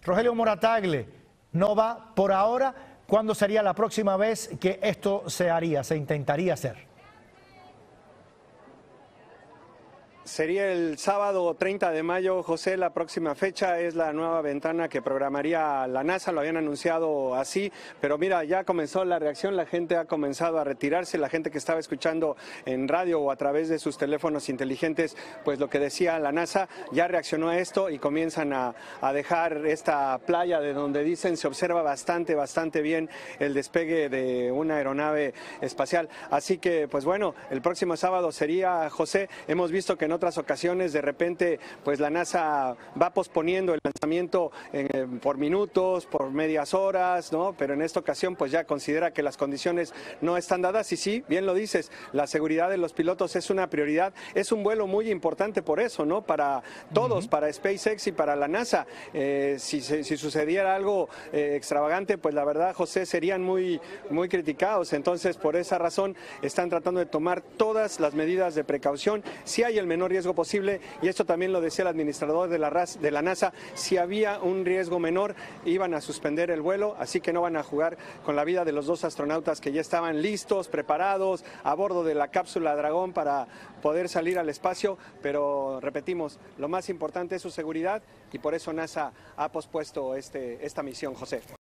Rogelio Moratagle no va por ahora. ¿Cuándo sería la próxima vez que esto se intentaría hacer? Sería el sábado 30 de mayo, José. La próxima fecha es la nueva ventana que programaría la NASA, lo habían anunciado así, pero mira, ya comenzó la reacción, la gente ha comenzado a retirarse, la gente que estaba escuchando en radio o a través de sus teléfonos inteligentes, pues lo que decía la NASA, ya reaccionó a esto y comienzan a dejar esta playa de donde dicen se observa bastante bien el despegue de una aeronave espacial. Así que, pues bueno, el próximo sábado sería, José, hemos visto que en otras ocasiones de repente pues la NASA va posponiendo el lanzamiento por minutos, por medias horas, ¿no? Pero en esta ocasión pues ya considera que las condiciones no están dadas y sí, bien lo dices, la seguridad de los pilotos es una prioridad, es un vuelo muy importante por eso, ¿no? Para todos, para SpaceX y para la NASA. Si sucediera algo extravagante, pues la verdad, José, serían muy criticados, entonces por esa razón están tratando de tomar todas las medidas de precaución. Si hay el menor riesgo posible, y esto también lo decía el administrador de la NASA, si había un riesgo menor iban a suspender el vuelo, así que no van a jugar con la vida de los dos astronautas que ya estaban listos, preparados, a bordo de la cápsula Dragón para poder salir al espacio, pero repetimos, lo más importante es su seguridad y por eso NASA ha pospuesto esta misión, José.